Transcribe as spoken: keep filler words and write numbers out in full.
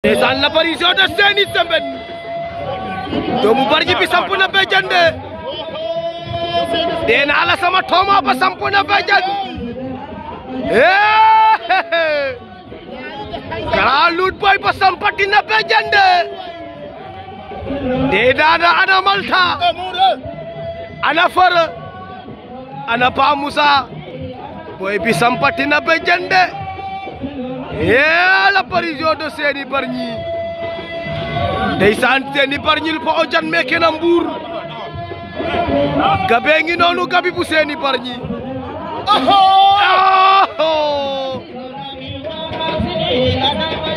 ndeysaan l'apparition de Seny Sembène doomu Bargny bi samp na béjjën de dee naa la sama tooma ba samp na béjjën Grand Luut Boy ba sampati na béjjën de dee daana ana Malta ana Fara ana Pa Moussa Boy bi sampati na béjjën de l'apparition de Seny Bargny ndeysaan Seny Bargny po o jan meke na Mbour gabe ngi noonu gabi bu Seny Bargny oh